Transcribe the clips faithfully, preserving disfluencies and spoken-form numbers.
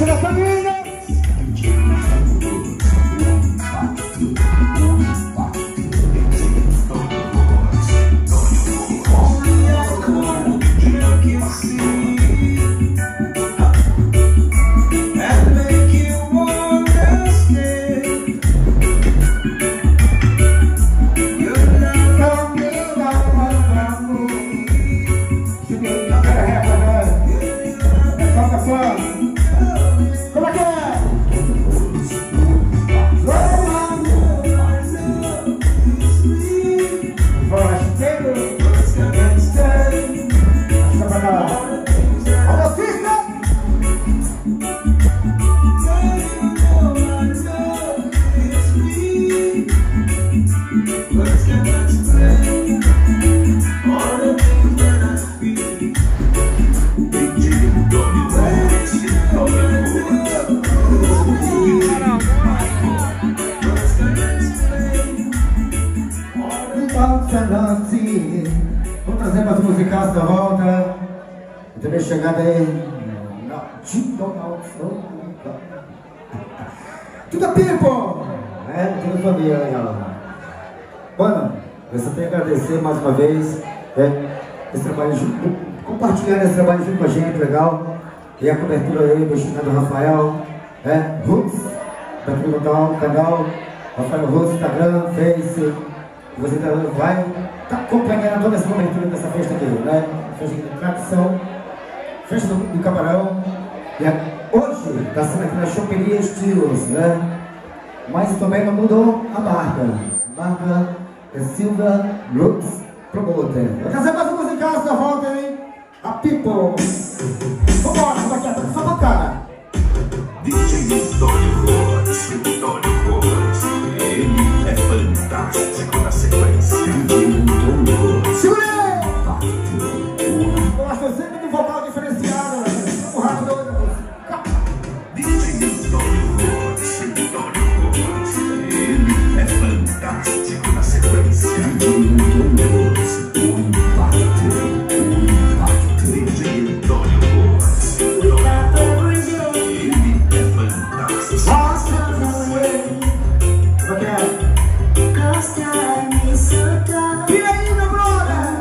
da família. Vamos trazer mais musicaço da volta. E também chegada aí. Tudo a tempo! É, tudo família legal. Mano, eu só tenho que agradecer mais uma vez, né, esse trabalho junto, compartilhando esse trabalho junto com a gente, legal. E a cobertura aí do Chico Rafael, né, Roots, tá aqui no canal, canal Rafael Roots, Instagram, Face. Você tá, vai tá acompanhando toda essa cobertura dessa festa aqui, né? Festa de tradição, festa do, do Camarão. E a, hoje está sendo aqui na Choperia Estilos, né? Mas também não mudou a marca. A marca é Silva Roots Promoter. Vou trazer mais um musical da volta, hein? A People. Vambora, vamos aqui, só pra cara. D J Tony Roots, Tony Roots. Ele é fantástico na sequência. Segura aí! Gosto sempre do vocal diferenciado. O rádio doido. D J Tony Roots, Tony Roots. Ele é fantástico na sequência. Tony Roots, o impacto, o impacto. D J Tony Roots, ele é fantástico. E aí, meu brother?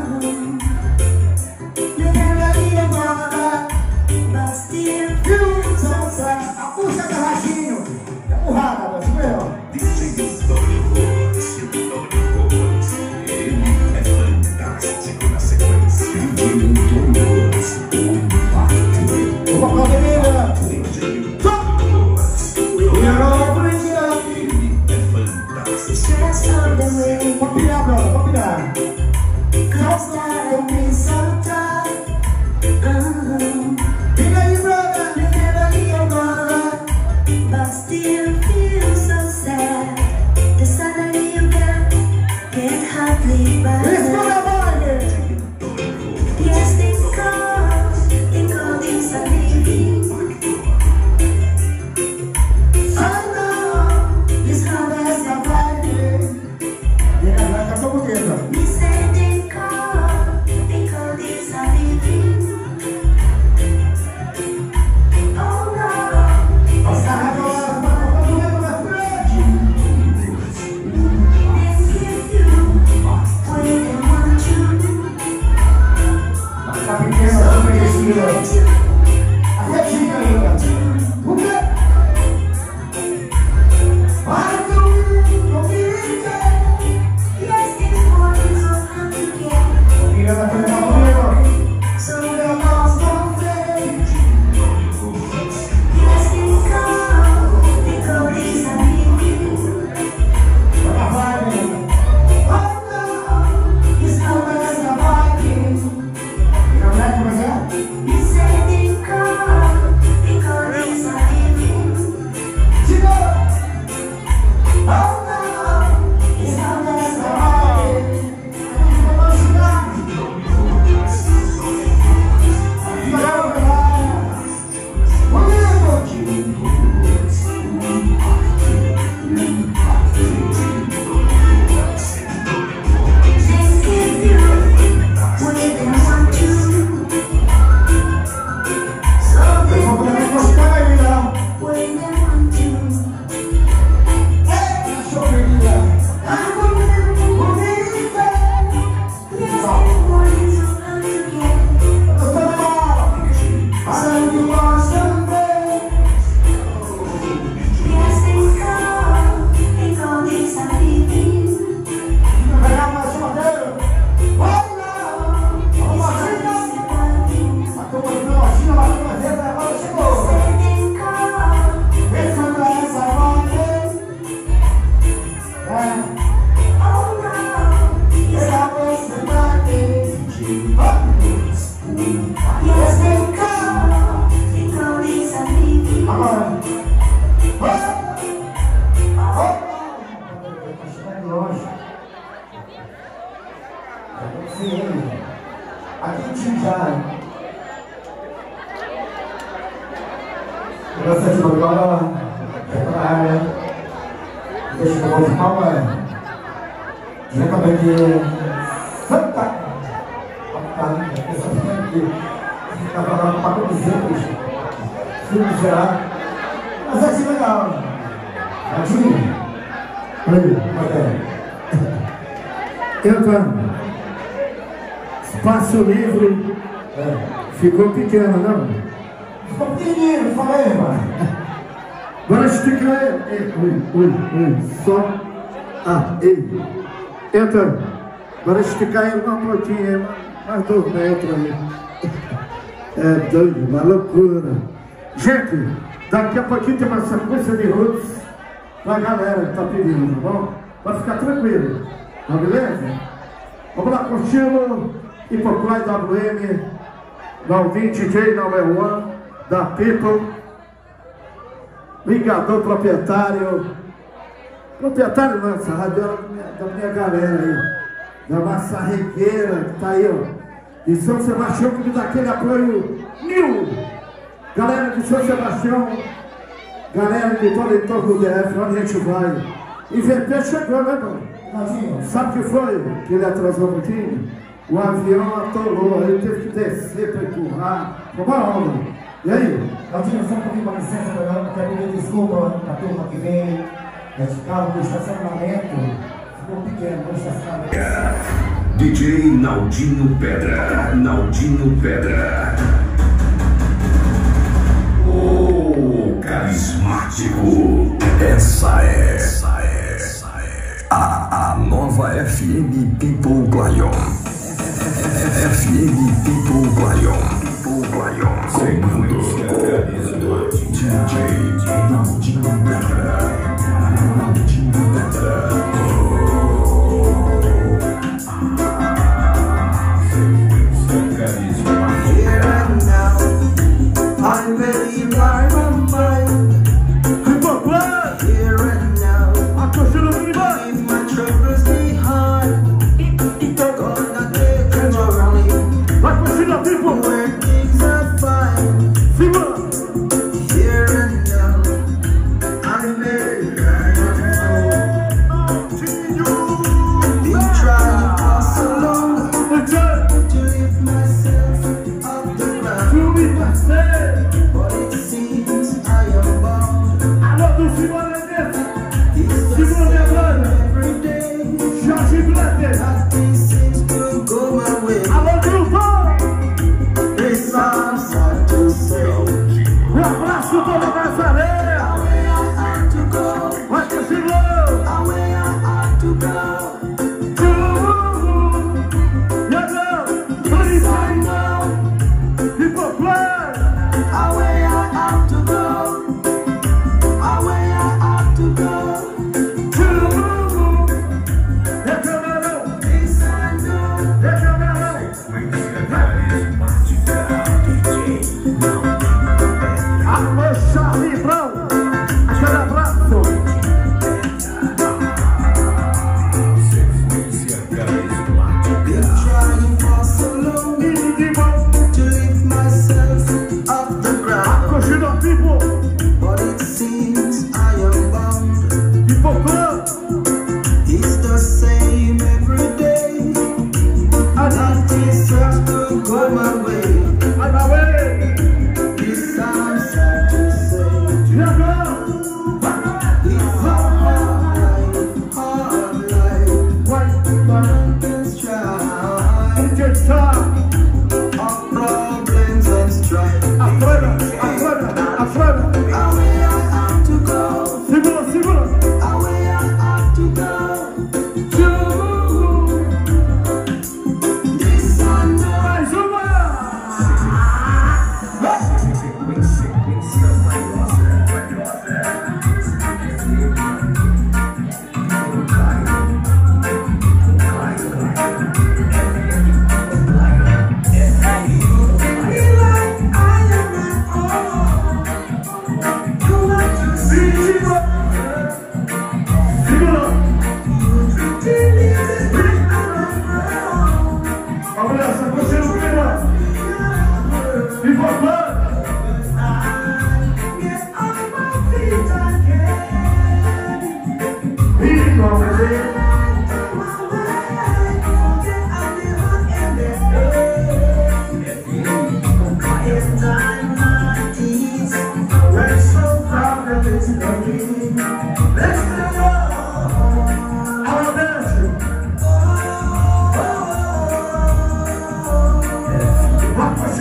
A puxa agarradinho. É porrada, mas meu. D J Tony Roots, Tony Roots. Ele é fantástico na sequência. Tony Roots, o impacto. O vocal menina. D J Tony Roots, ele é fantástico. Pode pirar, brother, pode pirar. E aí, brother? Esse é o vibe! E aí, vai cantar por quê, brother? You said Essa de Bogotá, para a área. Deixa eu vou de palma. Diretamente de Santa. Essa aqui fica falando para todos eles. Filho será. Mas é assim legal. Adinho. Oi, Entrando. Espaço livre. é. Ficou pequeno, não? Ficou pequenininho, fala aí, mano. Agora estica ele. Ei, oi, oi, oi. Só. Ah, ei. Entra. Agora esticar ele mais um pouquinho, mais dois metros ali. É doido, uma loucura. Gente, daqui a pouquinho tem uma sequência de roots pra galera que tá pedindo, tá bom? Pode ficar tranquilo, tá beleza? Vamos lá, curtindo Hipoclai W M, Valdir D J Number One, da People, ligador proprietário, proprietário não, essa rádio é da minha, da minha galera aí, da Massarregueira, que tá aí, ó, de São Sebastião, que me dá aquele apoio mil, galera de São Sebastião, galera de todo o entorno do D F, onde a gente vai, e V P chegou, né, mano? Sabe o que foi? Que ele atrasou um pouquinho? O avião atolou, aí teve que descer para empurrar. Foi uma onda. E aí? Claudinho, só um pouquinho com licença, eu quero pedir desculpa para a turma que veio. Esse carro do estacionamento ficou pequeno, no estacionamento. D J Naldinho Pedra. Naldinho Pedra. O carismático. Essa é. Essa é. A, a nova F M People Lion. F M People Lion. People Lion. Comando. D J Naldinho Pedra. Naldinho Pedra. Here and now, I believe I am mine. Here and now, leave my troubles behind. Gonna take a journey where things are fine. Here and now, I believe I am mine. Been trying for so long to lift myself off the ground, but it seems I am bound. It's the same every day. Nothing seems to go my way. It's all sad to say. Away I had to go. Away I had to go. Yes, I know.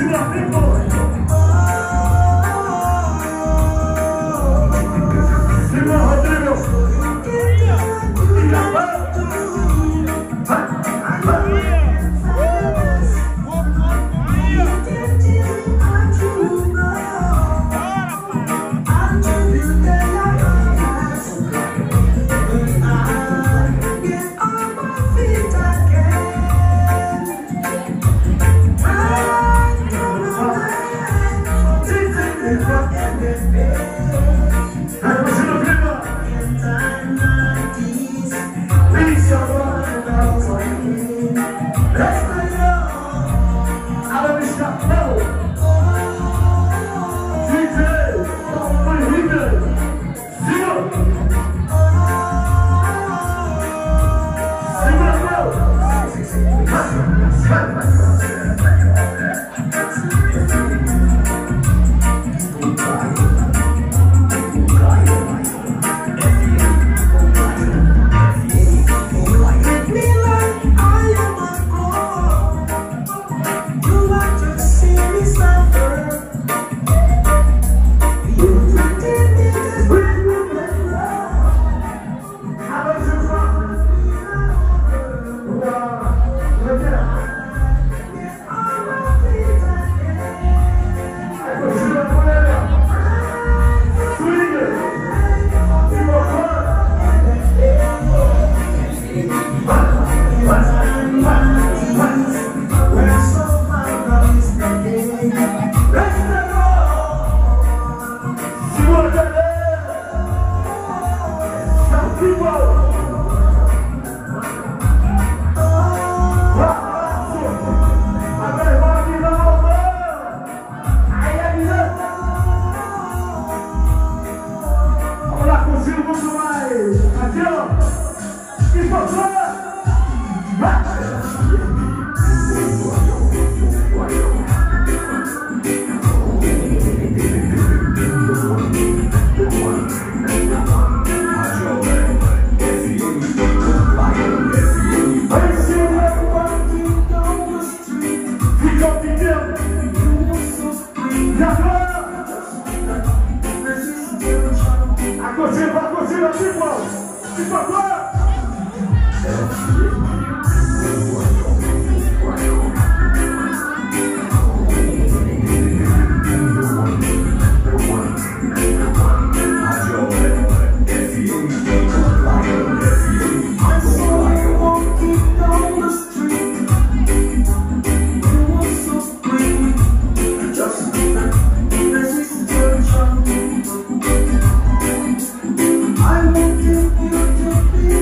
I want you to be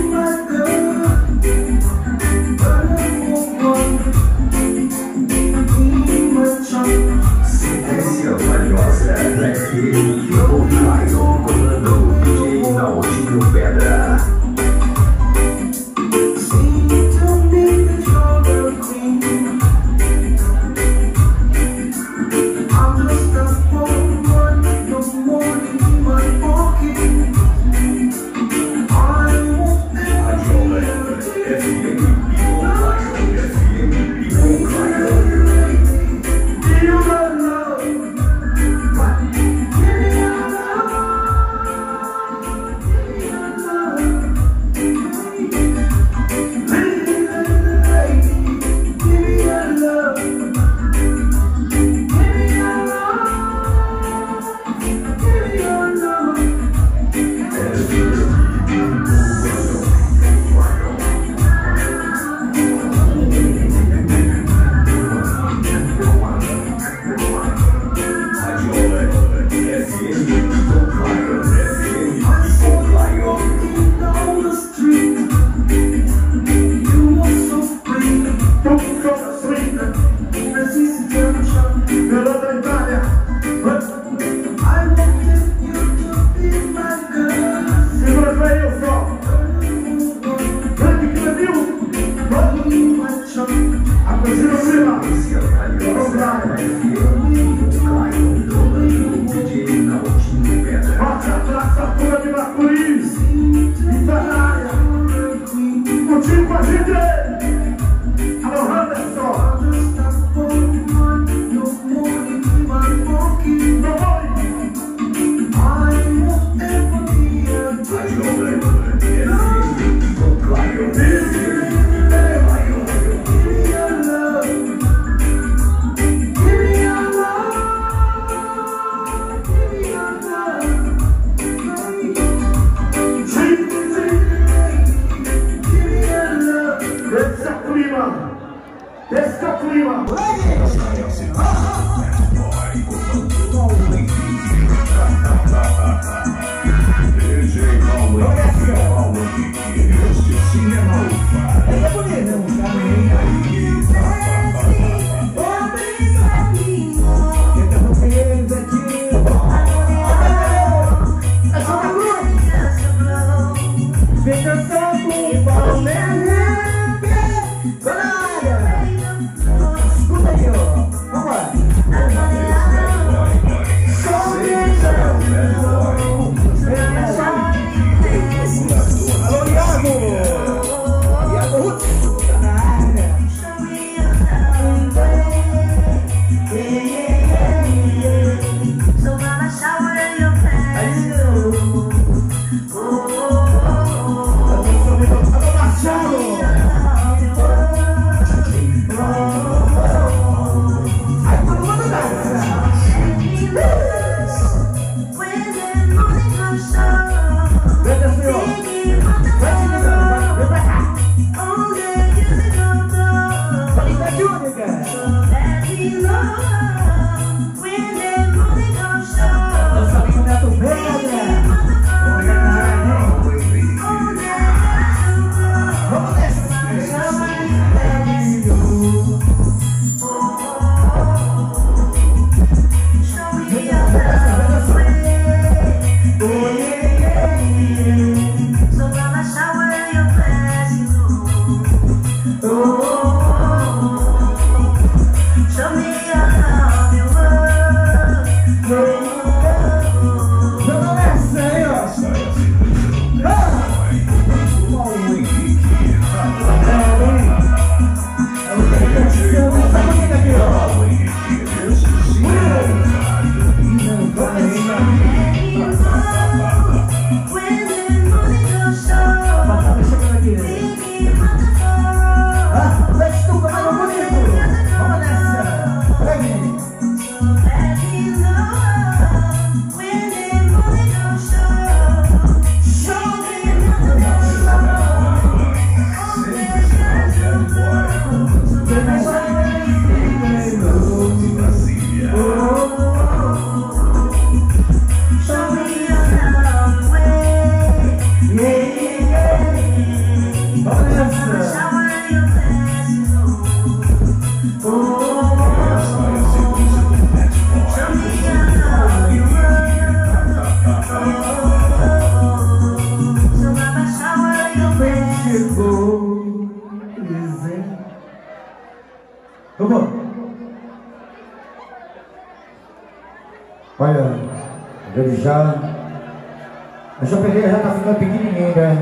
Olha, ele já... A João Pereira já tá ficando pequenininho, né?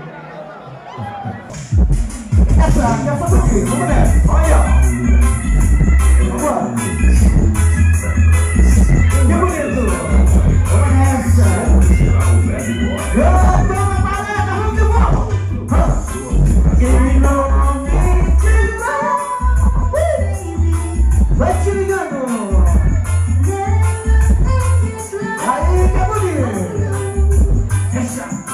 Essa aqui é só pra quê? Vamos nessa. Olha, ó. Vambora. Que bonito. Vamos nessa. Ah, toma, maleta, vamos de volta. Ele não me tira. Vai te ligando. Aí, que bonito. Deixa.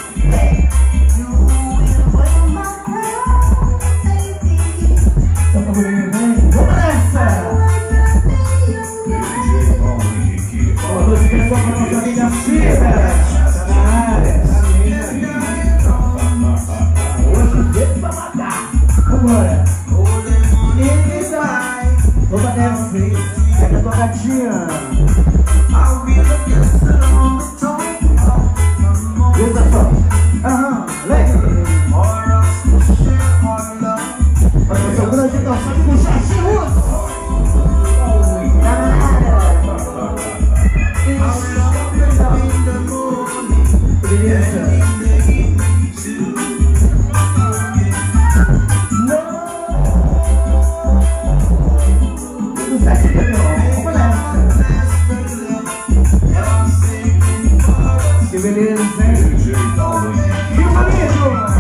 Vamos nessa! Boa noite, pessoal, para nossa amiga Cida. Tá na área. Hoje veio pra matar. Vambora. E sai. Opa, desce. Pega a tua gatinha. Eita só. Aham, leve. Olha só, grande agitação com o Jaci Russo. Tá na área. Beleza. Tudo certo, meu. Vamos nessa. Que beleza, hein? Que bonito.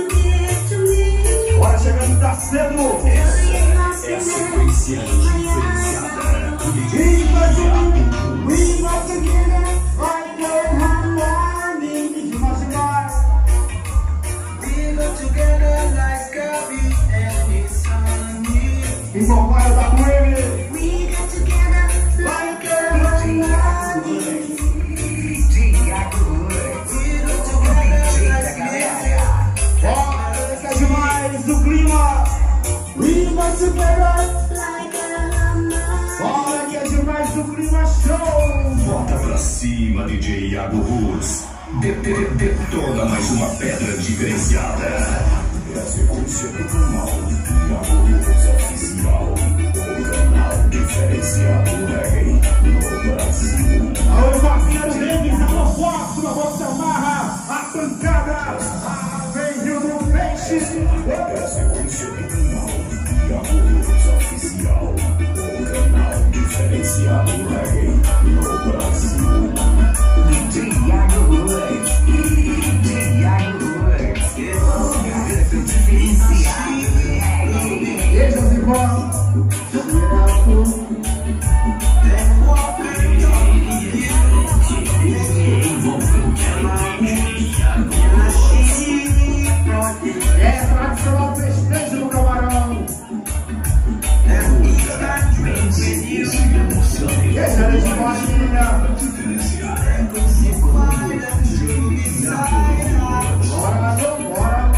Bora chegando, tá cedo. É a sequência diferente. E papai tá com ele. We got together like a harmony. We got together like Bora, quer demais o clima. We got together like a harmony. Bora, quer demais o clima show. Bota pra cima, D J Iago Roots. Detona mais uma pedra diferenciada. É a sequência do canal Iago Roots Oficial. O canal diferenciado reggae no Brasil. Alô, parceiro Reis, alô, Fox, a Boxa Marra, a pancada, vem Rio do Peixe. É a sequência do canal Iago Roots Oficial. O canal diferenciado reggae no Brasil. D J Iago Roots, D J Iago Roots, diferenciado. Deixa se embora. É tradicional festejo no Camarão. Deixa eles de baixinha. Bora, bora,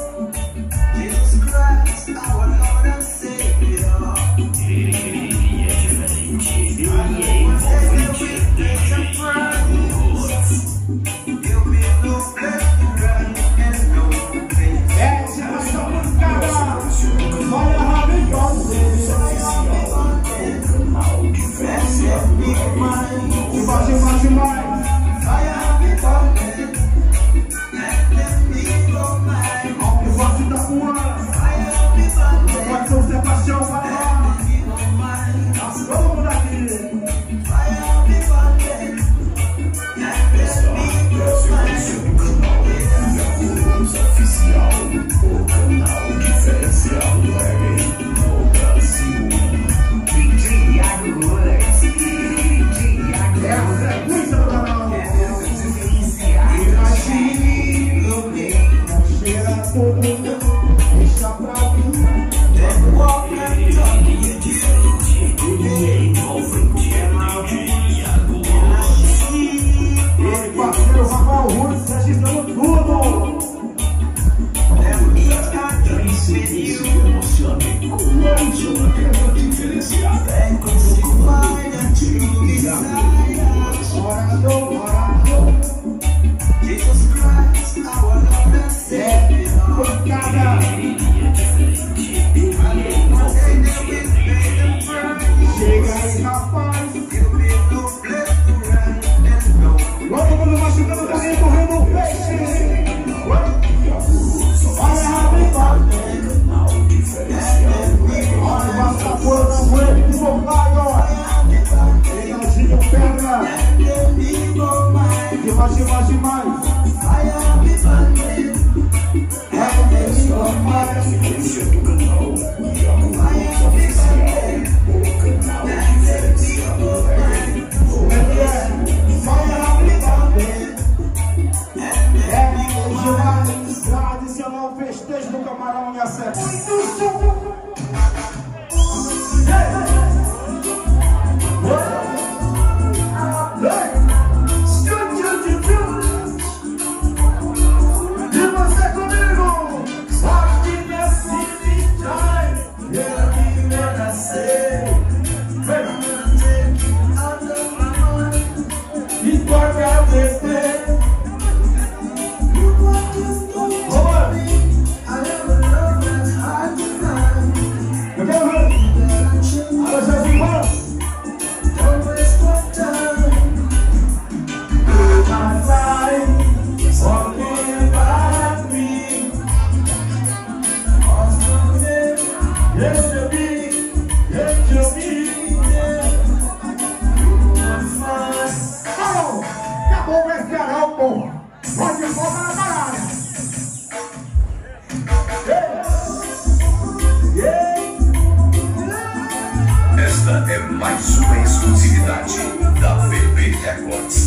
Esta é mais uma exclusividade da B B Records.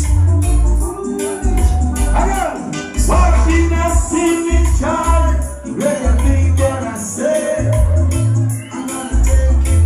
What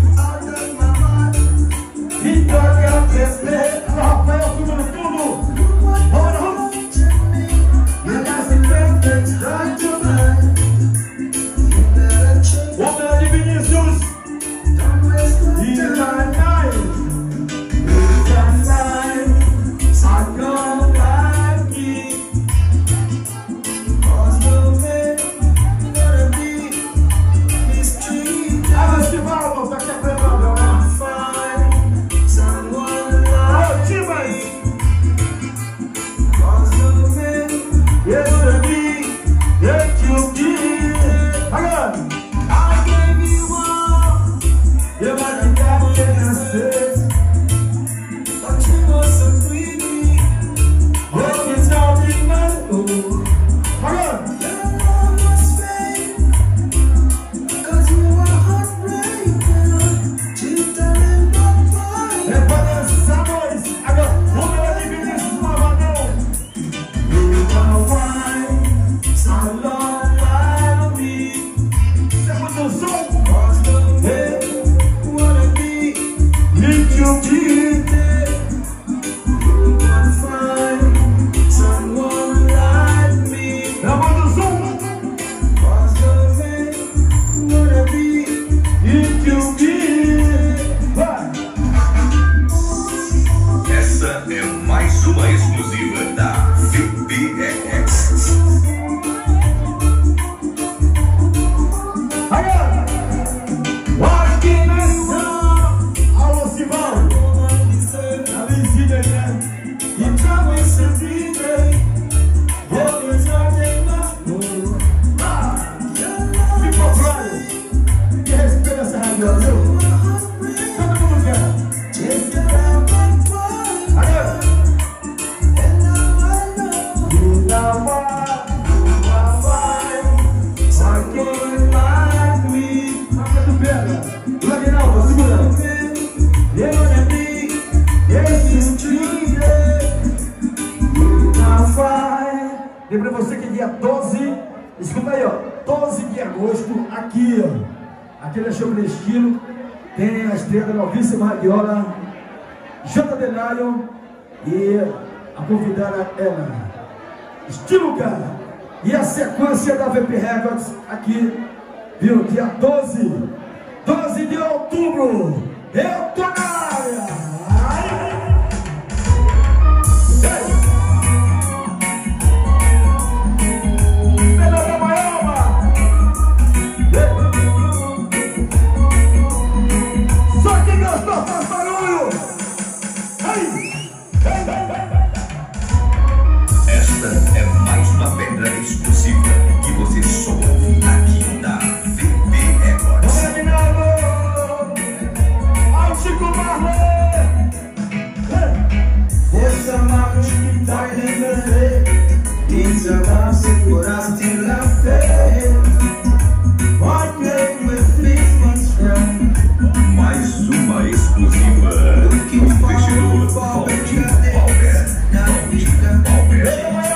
sua, viu? Todo mundo quer. Agora. You know why, why, why can't like me? Toca do Pedro. O Aguinaldo, segura. Eu não vi esse dia. Lembra você que dia doze, escuta aí, ó, doze de agosto, aqui, ó, aqui na Show Estilo, tem a estrela Novíssima Radiola, J D Lion e a convidada ela, Estilo Cara, e a sequência da V P Records aqui, viu, dia doze, doze de outubro, eu tô na área! Esta é mais uma pedra exclusiva que você só ouve aqui na V P Records. Ao Chico Marley! Essa marca que tá lembrando, isso vai segurar till I fail. What make me feel much down? Mais uma exclusiva do investidor Valdir Palmer. Valdir Palmer.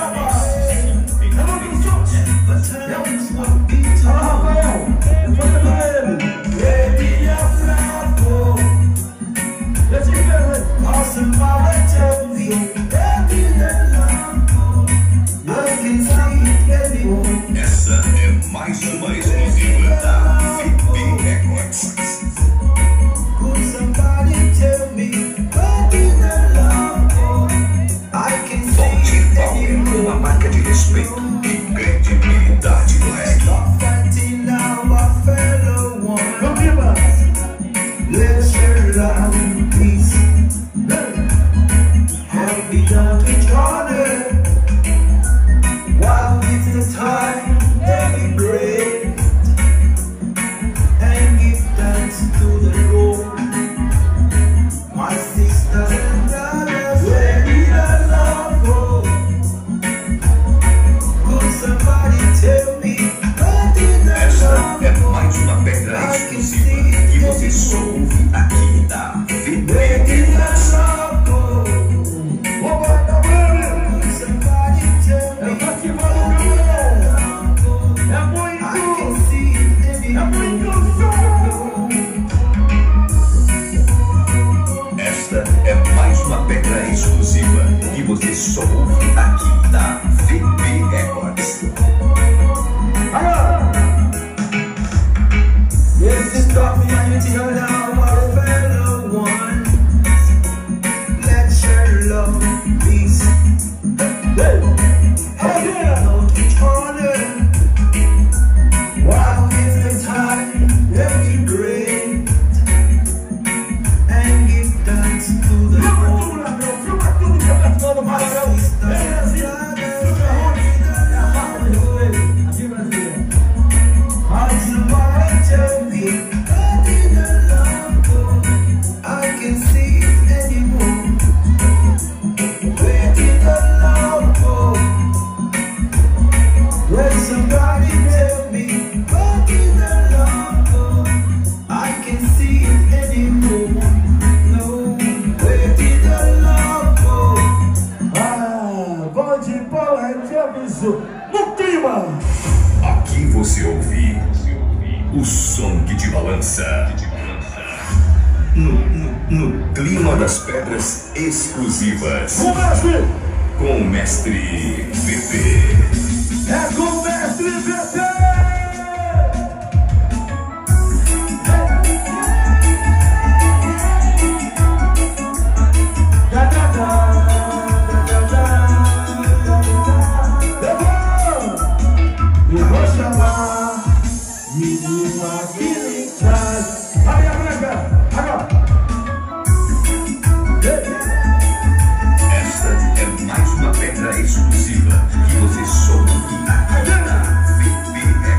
Essa é mais uma exclusiva da V P Records. Could somebody tell me where did the love go? I can Valdir see Palmer, uma marca de respeito e credibilidade no reggae. stop fighting now, my fellow one. Let's share love and peace. Have we done each other? While it's the time that we break and give thanks to the Lord. My sisters and brothers, where did our love go? Could somebody tell me where did the Esta love é mais uma pedra exclusiva que você só ouve aqui na V P Where did the Records. love go? Could somebody tell me where did the love go? I can see it anymore. Esta é mais uma pedra exclusiva que você só ouve aqui na V P Records. Yes, it's coffee and it's your love, our fellow one. Let's share love, peace. Have we known each other? While it's the time that we great and give thanks to the Lord. My sisters and brothers, how somebody tell me where did the love go? I can see it anymore. Where did the love go? Will somebody tell me where did the love go? I can see it anymore. No, where did the love go? Ah, Valdir Palmer, te aviso, no clima! Aqui você ouve o som que te balança. No, no, no clima das pedras exclusivas. O mestre Com o mestre V P. é com o mestre V P! Da, da, da, da, da, da, da. Eu vou chamar de uma guitarra. Aí, a branca, agora. Esta é mais uma pedra exclusiva que você só ouve aqui na V P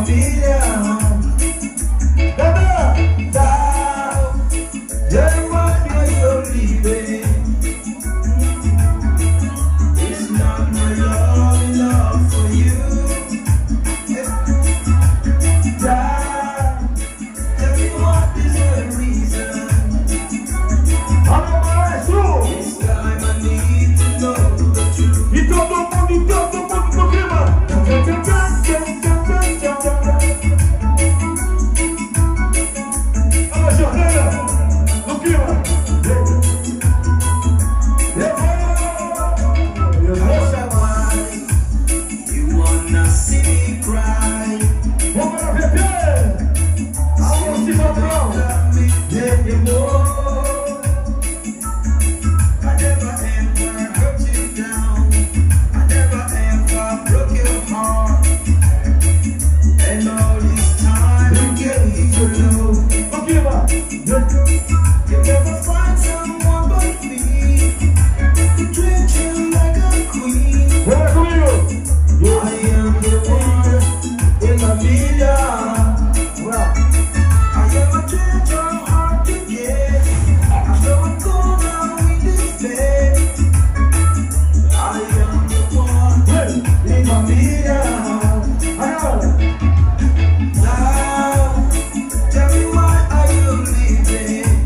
família. Down, down, yeah, what you're so leaving. It's not my love, love for you. Down, tell me what is the reason. This time I need to know the truth. E todo mundo, e todo mundo no clima. Alô, Jordana, no clima. You wanna see me cry? Vamos para V P. Alô, Cimadrão. Let me know. I never ever hurt you down. I never ever broke your heart. And all this time you gave to love. No clima. You never find someone but me. Treat you like a queen. Bora comigo. I am the one in my million. I am a treasure hard to get. I know I'm gonna win this day. I am the one in my million. Agora. Now, tell me why are you leaving?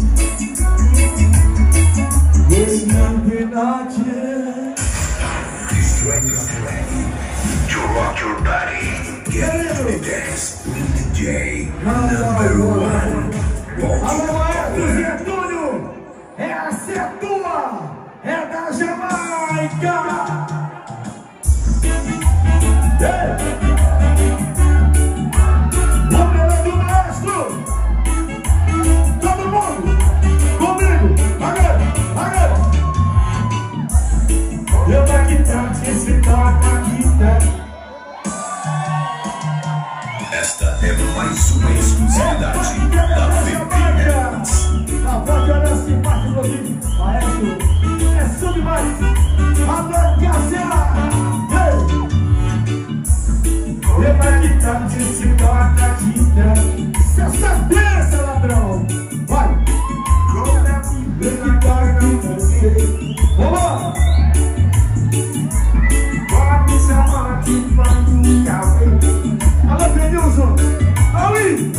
It's nothing not yet. When you're ready to rock your body, get into the dance with D J number one. Alô, Maestro Getúlio. Essa é tua. É da Jamaica. Ei. O melhor do maestro. Todo mundo. Comigo. Agora. Agora. Eu daqui tanto, esse toca guitarra. Esta é mais uma exclusividade da V P. A bacana simpática do vídeo. Maestro, é sub demais. Alô, Cássia. Eu daqui tanto, esse toca guitarra. Cê sabe, ladrão. Vai. Eu que toca em você. Vamos lá. Alô, Denilson! Aui!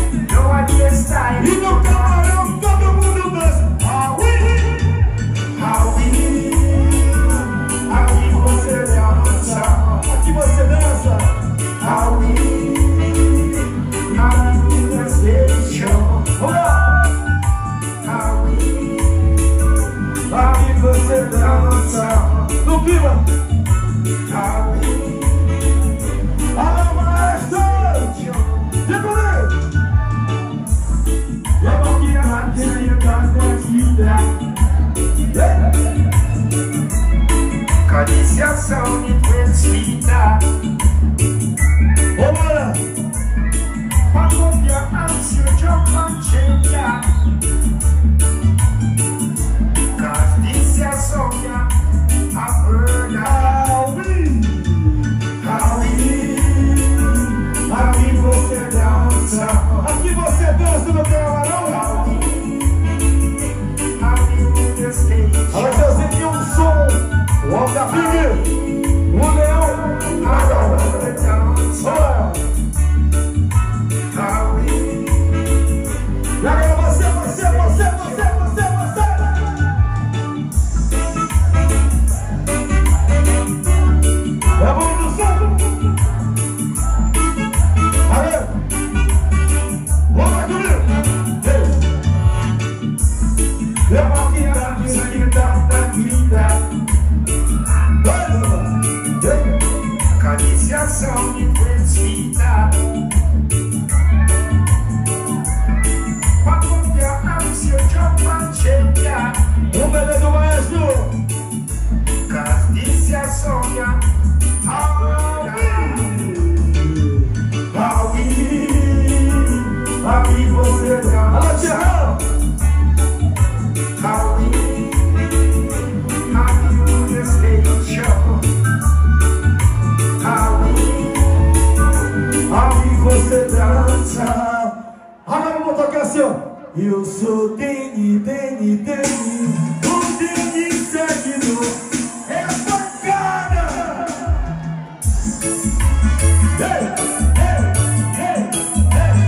E no camarão todo mundo dança! Aui! Aui! Aqui você dança! Aqui você dança! Aui! Aqui você chama! assim, ó. Eu sou Deni, Deni, Deni. O Deni seguidor é bacana. Ei, ei, ei, ei.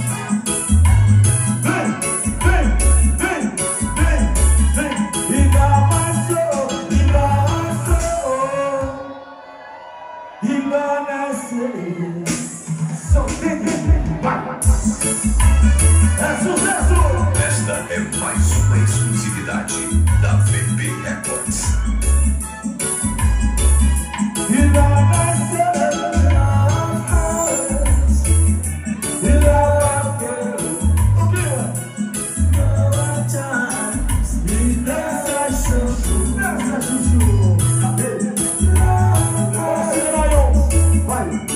Vem, vem, vem, vem, vem. E lá passou, e lá passou. E lá nasceu. Sou Deni. É sucesso! Esta é mais uma exclusividade da V B Records. E lá nasceu, e lá nasceu. O que? E nessa chuchu, nessa chuchu. Vai!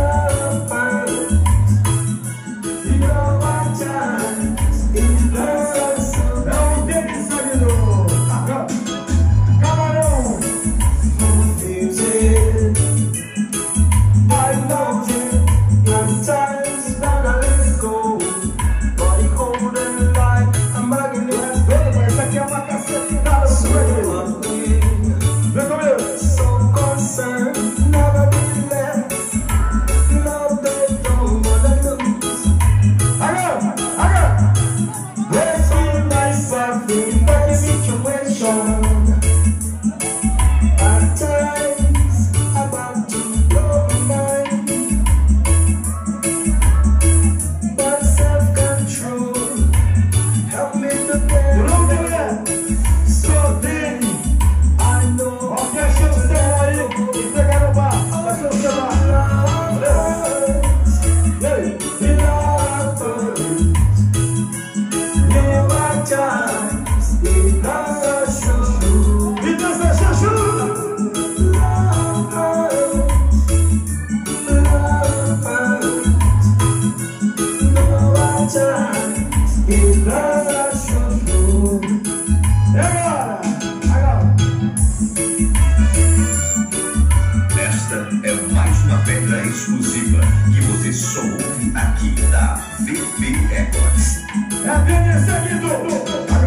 Exclusiva que você só ouve aqui da V B Records. É a Deni seguidor.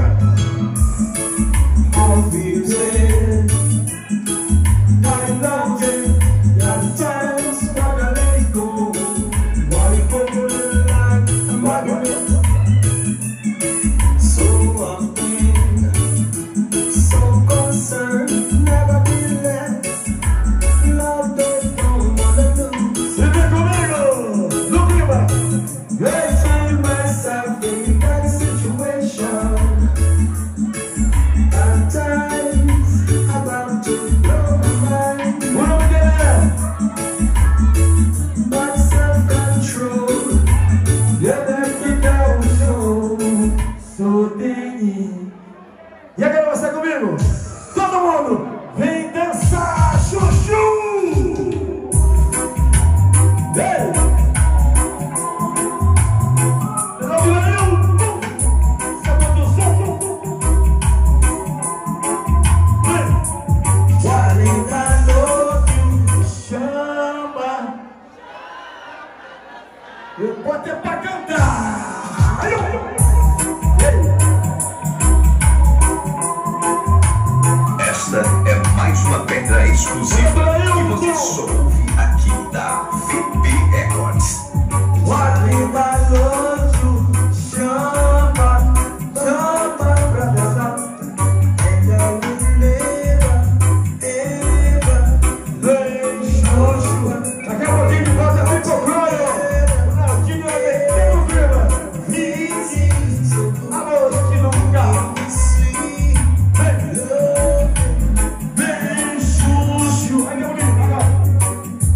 E agora você comigo? Todo mundo vem dançar, chuchu! Ei! Não viu eu? Sabe do som? Vem! quarenta noite chama. Eu botei pra cantar! Ai, ai, ai. Esta é mais uma pedra exclusiva que você só ouve aqui da V B Records. Guarda noite chama, chama pra dançar. Ela mineira, Eva, vem xoxo. Daqui a pouquinho de volta vem pro Croio. O Naldinho é metendo clima. Vizinho, amor que nunca. Vem, vem, Xuxo. Aí, meu amigo, agora.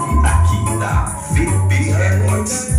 aqui da V P Records.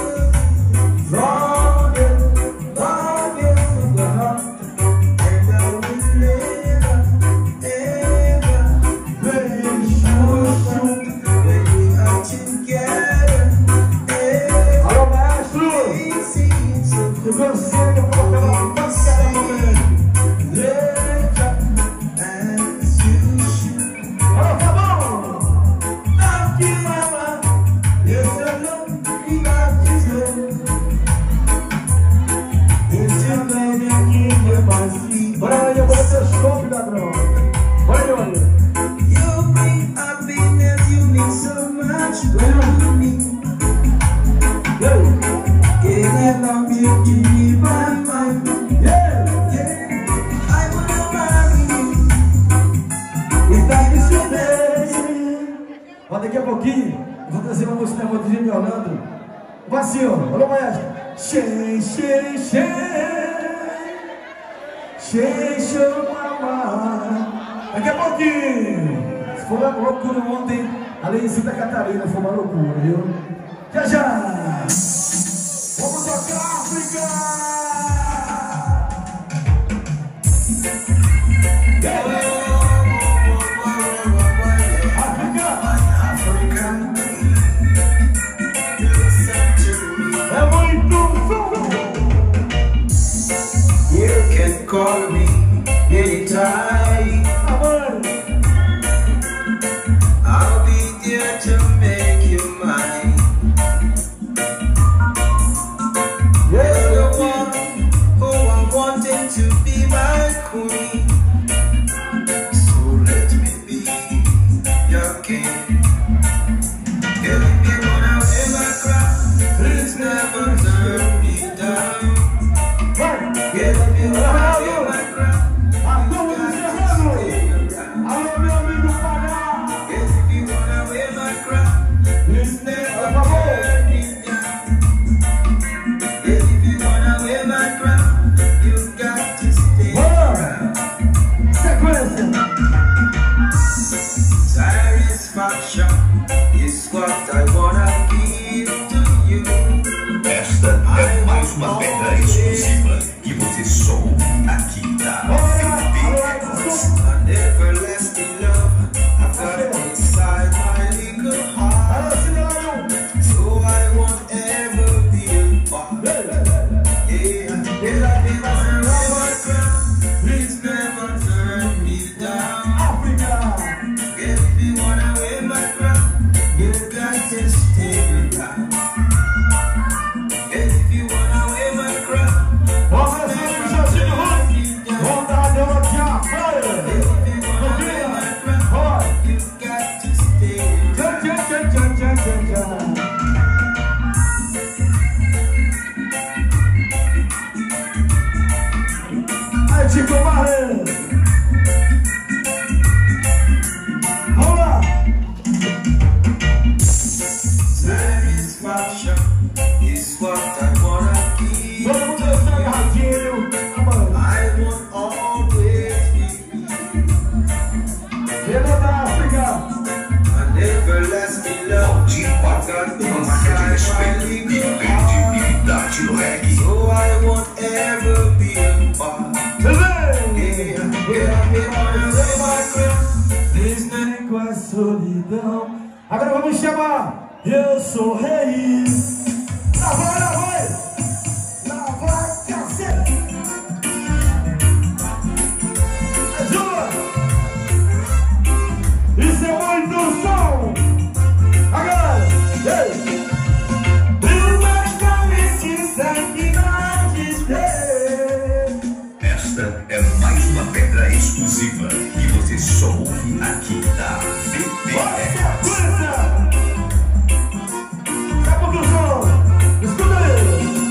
Daqui a pouquinho eu vou trazer uma música nova do Jimmy Orlando. Vai assim, ó. Alô, maestro. Xê, xê, xê. Xê, xê, mamá. Daqui a pouquinho. Foi uma loucura ontem. Ali em Santa Catarina foi uma loucura, viu? Já, já. Vamos tocar África. Call me anytime. I'll be there to make you mine. You're the one who I'm wanting to be my queen. So let me be your king. If you wanna wear my crown, please never turn me down. If you wanna is what I wanna give to you. Esta é mais uma pedra exclusiva que você só ouve aqui da V P Records. An everlasting love I've got inside my little heart. So I won't ever be apart. Yeah, if you wanna wear my crown, please never turn me down. If you wanna wear my crown, you got to stay around. If you wanna wear my crown, Vamos nessa, Jorginho Ruth. Vamos dar uma aqui, ó. you got to stay around. Tchan, tchan, tchan, tchan, tchan, tchan, tchan. Aí, Chico Barreto. Vamos lá. Satisfaction is what I wanna keep. Todo mundo dançando agarradinho. I won't always be Vendo da África. an everlasting love. De quatro, uma marca de respeito e credibilidade no reggae. So I won't ever be apart. Yeah, Com a solidão. Agora vamos chamar. Eu sou rei. Lá vai, lá vai. Lá vai, cacete. Ajuda. Isso é muito som. Agora. Ei. Esta é mais uma pedra exclusiva que você só ouve aqui da V P Records. Escuta aí!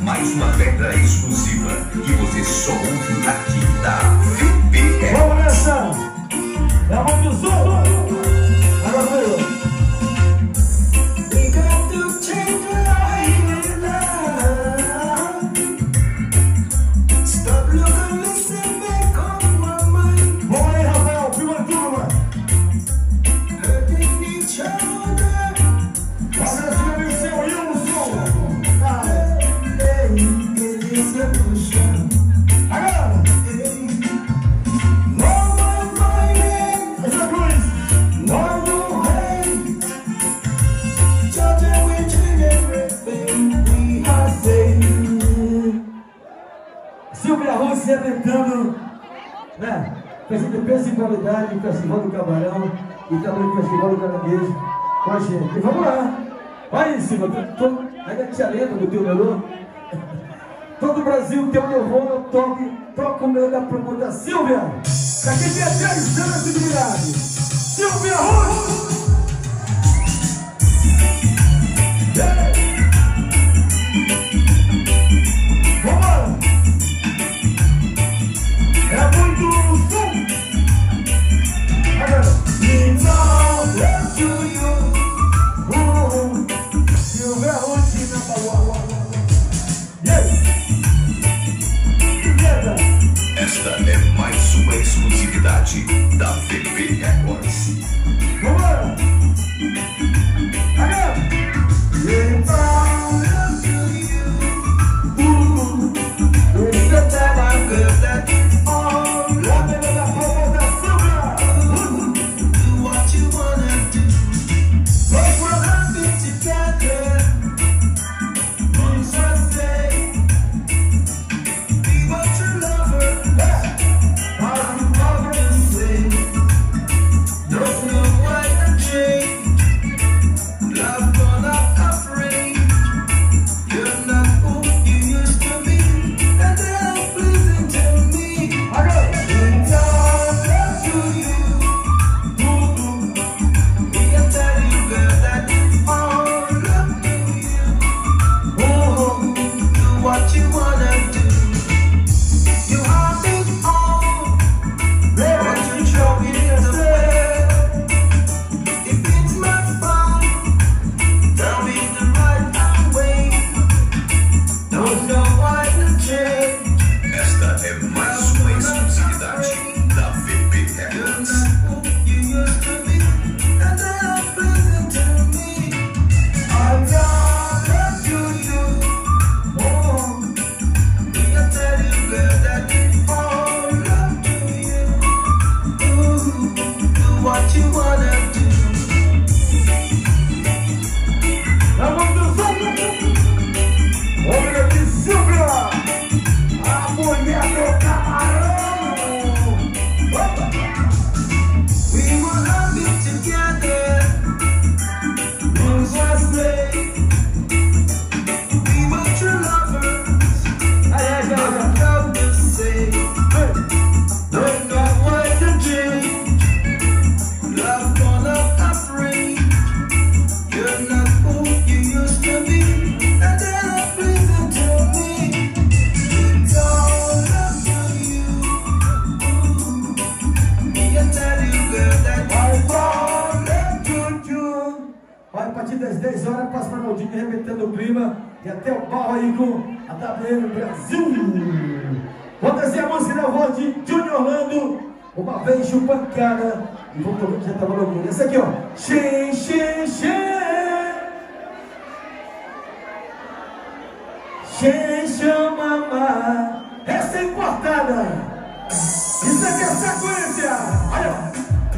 mais uma pedra exclusiva que você só ouve aqui da V B R. Vamos nessa! É a mão do som! Agora foi eu! We got to change the life now. Stop looking, listen back on my mind. Vamos aí, Rafael, filma tudo, mano! Hurting each other. Olha esse meu seu aí, o som! It is a push-up. Agora! Silvia Rossi se arrebentando, né? Fazendo peso e qualidade, o Festival do Camarão e também o Festival do Caranguejo com a gente. E vamos lá! Olha isso, ainda te alento do teu melô. Todo o Brasil tem um melô, eu toque, toca o meio da promotora Silvia! Pra quem tem dez anos de idade, Silvia Rossi! Yeah. Vambora! É muito som! Agora! Então, let's do you! Uh, Silvia Rossi na balua! Yes! Together! Esta é mais uma exclusividade da V B Records. Vambora! Agora! Então, let's do you! Uh, it's the time I'm good at it. E até o pau aí com a W M Brasil. Vamos descer a música na voz de Júnior Orlando. Uma vez chupancada. E vamos tocar que já tava loucura. Essa aqui, ó. Xê, xê, xê. Xê, xamamá. Essa é importada. Isso aqui é sequência. Olha.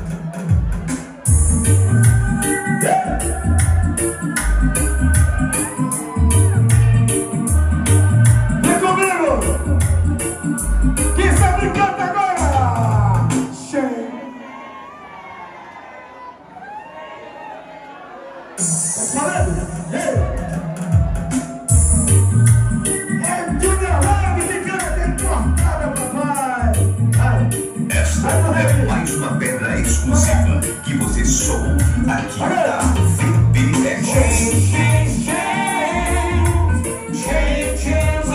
Yeah. Quem sabe canta agora? Xê. Tá falando? É Júnior Orlando que canta importada, papai. Esta é mais uma pedra exclusiva que você só ouve aqui da V B Records.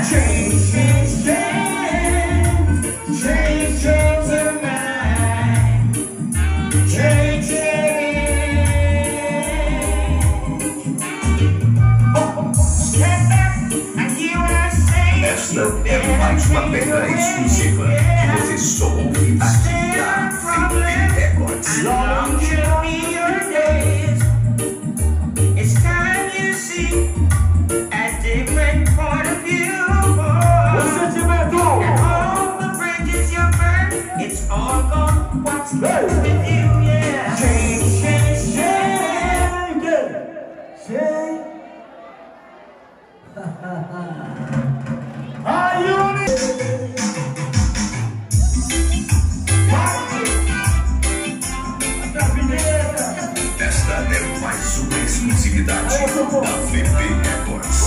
Change, change, change, change, change your mind. Change, change. Step back and hear what I say. Esta é mais uma pedra exclusiva que você só ouve aqui na Felipe Records. Long should be your days. It's time you see a different point of view. O sentimento. And all the bridges you burn, it's all gone. What's left with you, yeah. Change, change, change. Change. Are you Esta é mais uma exclusividade da Felipe Records.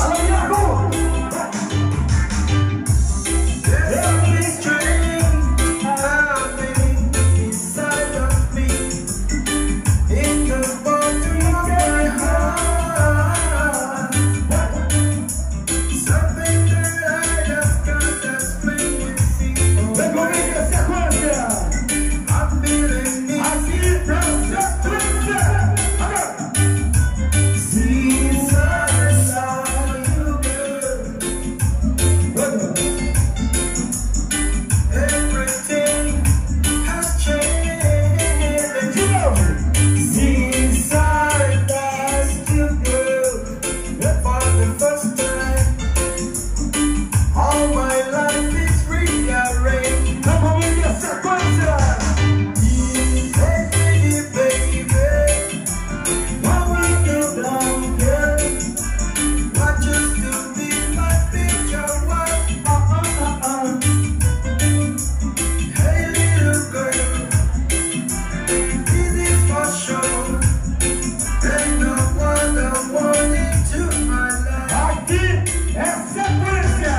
Every dream happening inside of me, in the bottom of my heart. Something that I just can't explain with you. Vem comigo a sequência. I'm feeling it. I see it from the twister. Since I saw you, girl, everything has changed. Since I asked you, girl, for the first time, all my life is rearranged. Vem comigo a sequência. Hey, baby, what we do down here, not just to be my picture wife. Uh-uh-uh-uh. Hey, little girl, this is for sure. Ain't no one I want into my life. Aqui é sequência.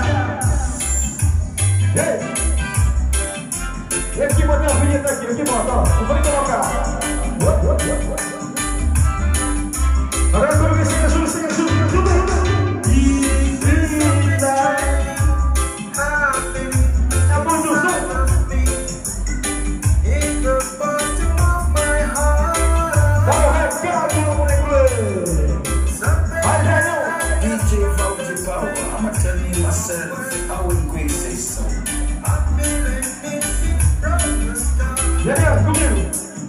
Ei. E aqui, bota a vinheta aqui, aqui bota, ó. Eu vou colocar. Agora comigo, chega, ajuda, chega, ajuda, ajuda, ajuda. É muito som. Dá o recado, moleque. Vai, velhão. D J Valdi Power, I'ma tell you myself, I wouldn't quite say so. Chega, comigo.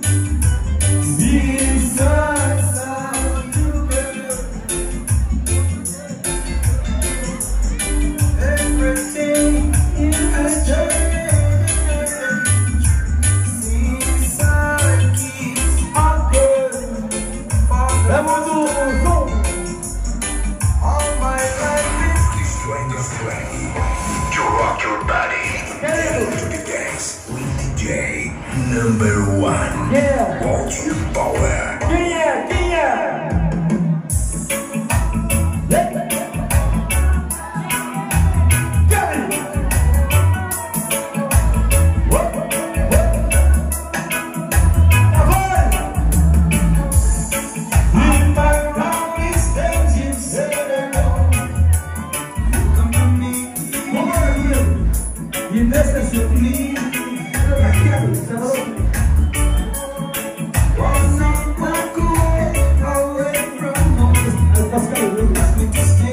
Everything has changed since I kiss my girl for É the muito som. all my life is Destroy the flag. To rock your body. Querido. To the dance with D J number one. Yeah. Valdi Power. Quem é? Quem é? in my darkest days. You said alone, you come to me. E nesse sublime. Was not walk away, away from home. Ask me to stay.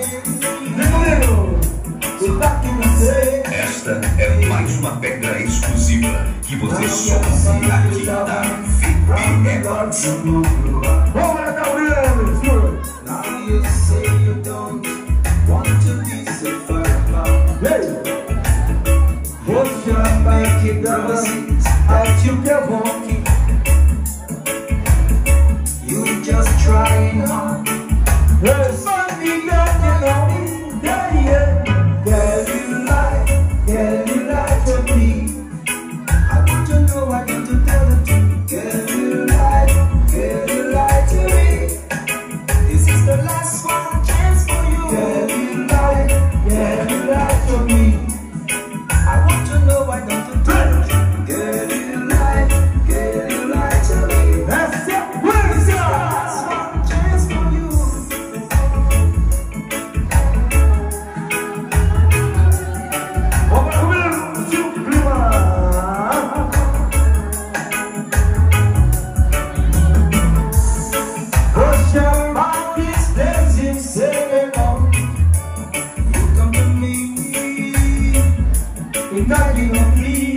So back in the day. Esta é mais uma pedra exclusiva que você só ouve aqui na Felipe Records. Vamos lá, Gabriel! Now you say you don't want to be so far apart. But you're making promises that you can walk in. You just trying hard. There's something that you know. Yeah, yeah. Girl, you lie. Girl, you lie to me. I want to know, I want to tell the truth. Girl, you lie. Girl, you lie to me. This is the last one chance for you. Girl, you lie. Girl, you lie to me. I want to know, I want to tell the truth. Girl, you lie. Girl, ficar aqui no fim.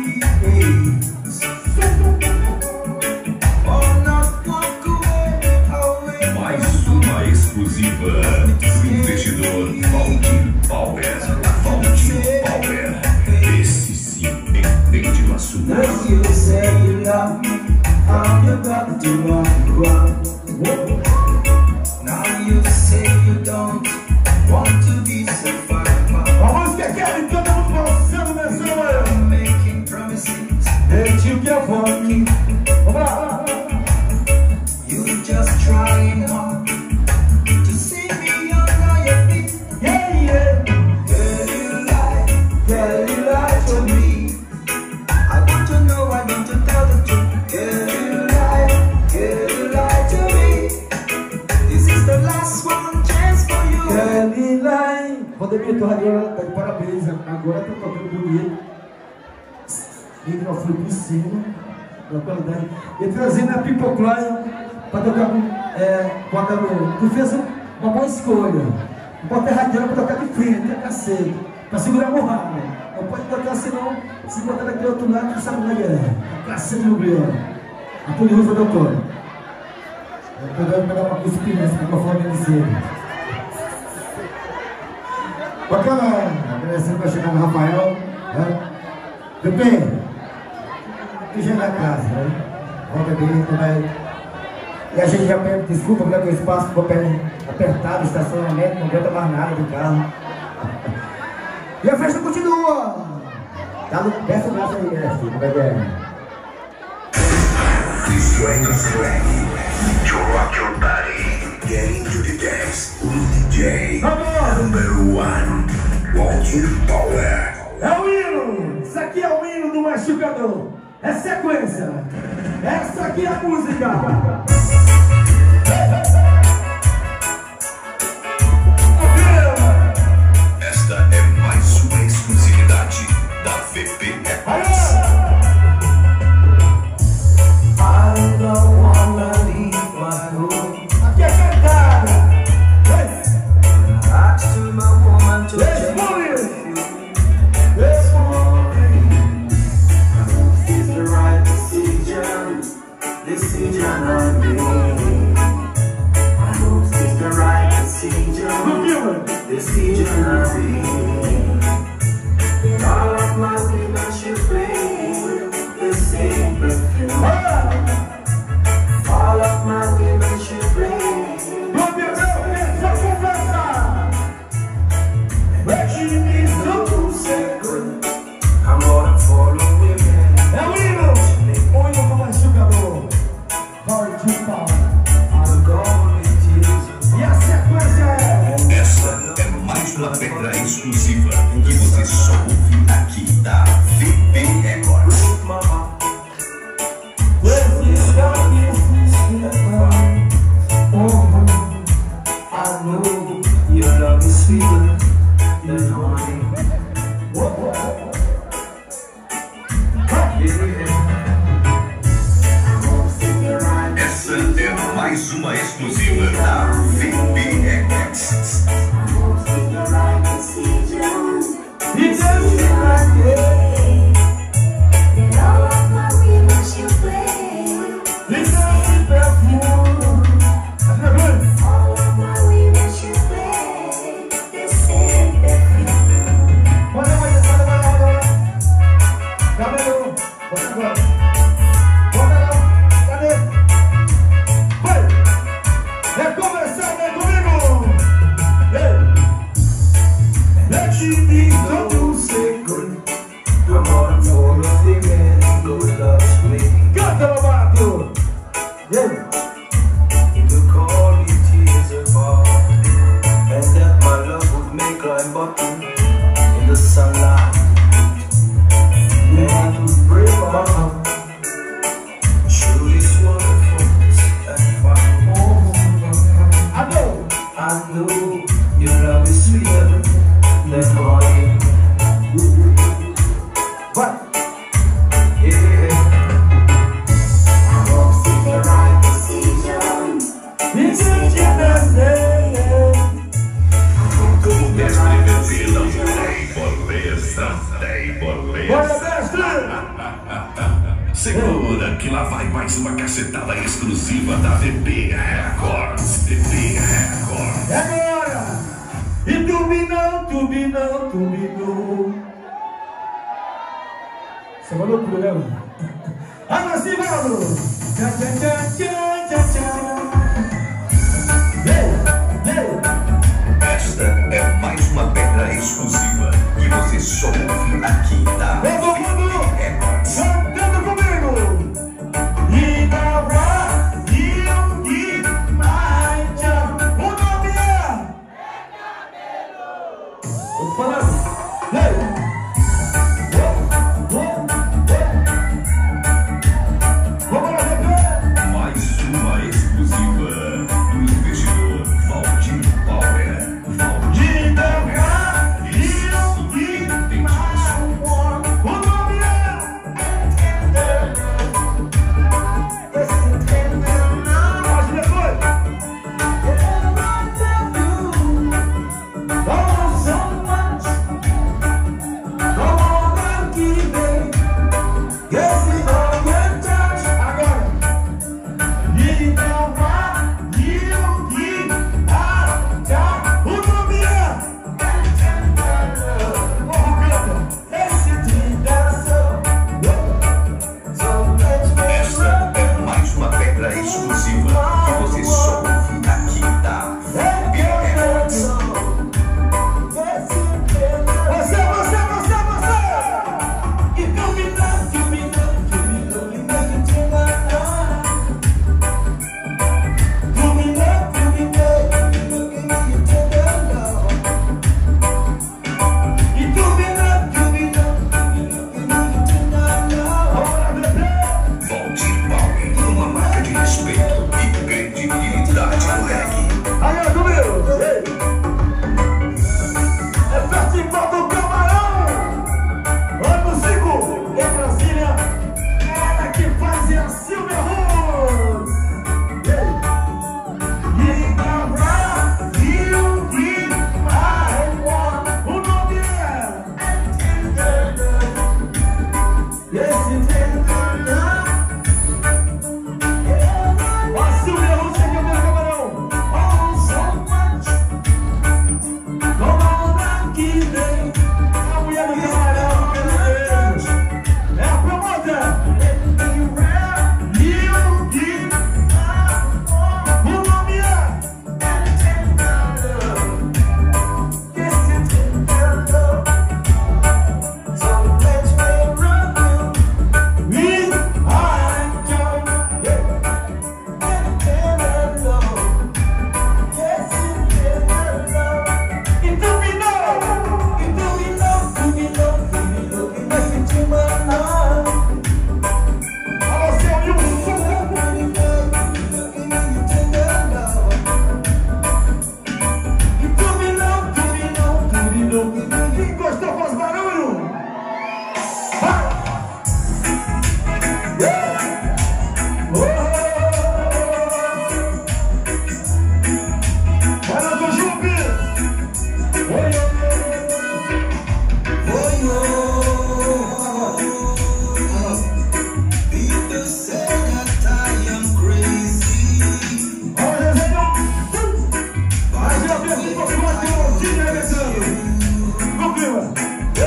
Mais uma exclusiva do investidor Valdir Power. Valdir Power. Esse sim entende o assunto. Now you say you love me, I'm your brother to run. Now you say you don't want to be so far apart. A música quer e todo mundo dançando nessa manhã. I'm making promises That you care for me. Vamos lá. you just trying hard to see me under your feet. Yeah, yeah. Girl, you lie, girl, you lie to me. I want to know, I want to tell the truth. Girl, you lie, girl, you lie to me. This is the last one chance for you. Kelly Line. Valdemir Torradeira tá de parabéns. Agora tá tocando bonito. Microfone por cima. Da qualidade. E trazendo a People Klein pra tocar com. É, bota no. Tu fez uma boa escolha. Bota a radiana pra tocar de frente, é cacete. Pra segurar a morrada. Não pode botar senão. Se botar daquele outro lado, tu sabe como é que é. É cacete no brilho. A Polirufa doutora. Eu tô dando pra dar uma cuspinha nesse microfone de cima. Bacana, agradecendo pra chegar no Rafael, né? Pepe, tu já é da casa, né? Volta bem, também. E a gente já pede desculpa porque o espaço ficou apertado, estacionamento, não aguenta mais nada do carro. E a festa continua! Tá no peça o braço aí, né, filho? Como é que é? Strength ready to rock your body. Get into the dance with D J number one, Valdir Power. É o hino! Isso aqui é o hino do machucador. É sequência. Essa aqui é a música. Esta é mais uma exclusividade da V P Records. I don't wanna leave my home. Aqui é cantada. Ask to my woman to Let's change move it. this morning. It's the right decision, decision I made. I hope it's the right decision, decision I made. All of my women should play the same perfume. All of my women should play. I'm gonna follow women. É o hino. O hino do machucador. Valdir Power. I'm going with you. E a sequência é. Essa é mais uma pedra exclusiva que você só ouve aqui da V P Records. With my heart. With this love, oh, I know your love is sweeter than honey. Essa é mais uma exclusiva da V P Records. E Deus esse perfume. Bora, bora, bora, bora, bora. Cabelo. Bora agora. Bora lá. Cadê? Vai. É começar, vem comigo. Ei. Let you be Don't say good. I'm gonna follow the man who loves me. Canta, Lobato. Yeah. To call me tears apart, and that my love would make like button in the sunlight. And to break my heart, show this wonderful and fine. I know. I know your love is sweeter than honey. Vai. Yeah. E se te nascer. Como mestre V P não tem fortaleza. Tem boleto. Bora, mestre! Segura que lá vai mais uma cacetada exclusiva da V P Records. V P Records. É agora! E tubinou, tubinou, tubinou. Isso é uma loucura, né? Agora sim, vamos! Tchau, tchau, tchau, tchau, tchau. Ei, ei! Esta é mais uma pedra exclusiva que você só ouve aqui da V Todo mundo P Records. cantando comigo! E da Brasil e mais tchau. O nome é... Tô falando. Ei! Vamos lá, Bebê! Mais uma exclusiva do investidor Valdir Power. Valdir E da Brasil e mais o nome é... Mas depois... Oh, so much. Come on and keep it. Yes, it's all your touch. Agora. E não vai, e o que acha. O nome é... Morro canta. Esse trilhação. Esta é mais uma pedra exclusiva que você só ouve aqui da V P Records. Você, você, você, você! E dominar, dominar, dominar, dominar, e dominar, dominar, bora, bebê! Valdir Power, uma marca de respeito e credibilidade no reggae. Aí, ó, número! Ei! É Festival do Camarão! Ano cinco, em Brasília, ela que faz é a Silvia Rose! Ei! E da Brasil e mais o nome é... Esse tentando... A Silvia Rose aqui, meu camarão! Oh, so much! Come on and keep it. A mulher do camarão, pelo Deus. É a promota. E o que o nome é... We are e dominou, e dominou, dominou, dominou, e vai sentir mal. Alô, seu Wilson. E dominou, dominou, dominou. Quem gostou faz barulho. Vai. Yeah. Oh. Vai lá, do Jupe. Oi, olha, Zé, vai já ver se você vai ter um time começando. No clima.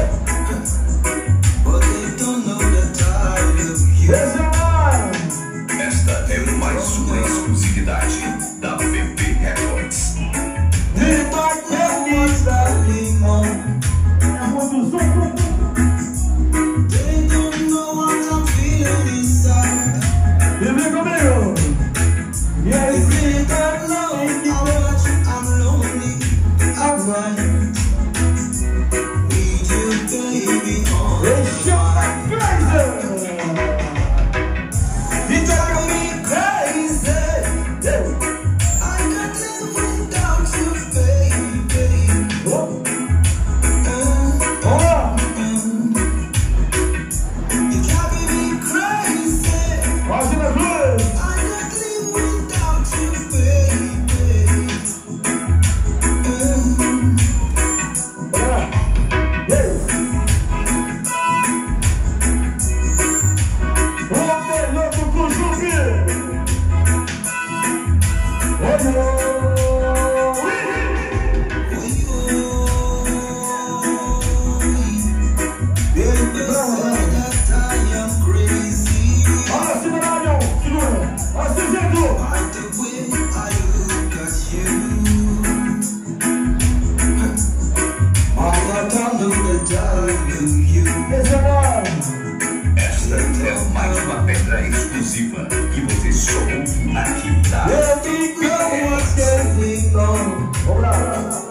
Esse é mais. Esta é mais uma exclusividade da V P Records. É muito som. Esta é mais uma pedra exclusiva que você só ouve aqui, tá? Let me go, let me go.